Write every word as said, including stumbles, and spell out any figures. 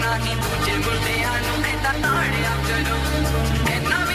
ਨਹੀਂ ਦੂਜੇ ਮੁੰਡਿਆਂ ਨੂੰ ਏਦਾਂ ਤਾੜਿਆ ਕਰੋ। ਇੰਨਾ ਵੀ